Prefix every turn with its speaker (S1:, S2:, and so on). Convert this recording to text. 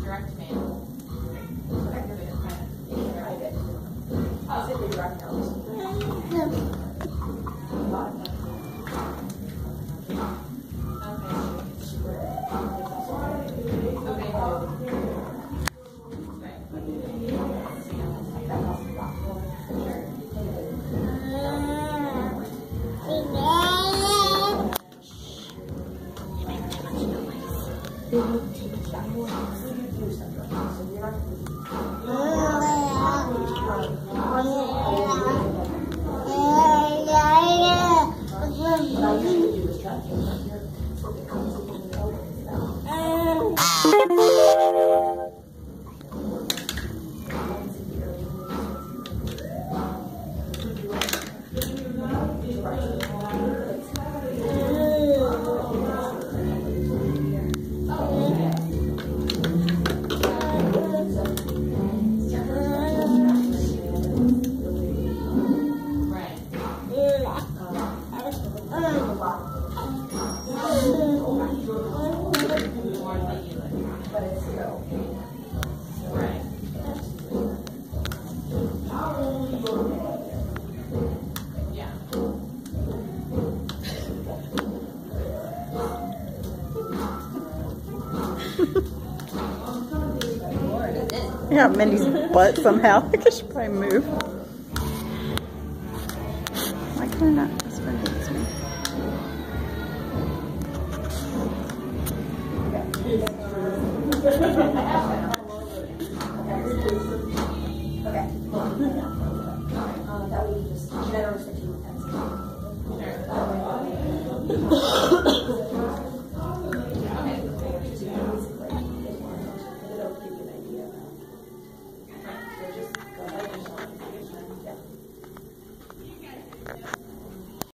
S1: direct mail. I'll sit with direct mail.
S2: Yeah, Mindy's butt somehow. I should probably move. Why can I not? This one hates me.
S1: That way you just, you never restrict you with pets.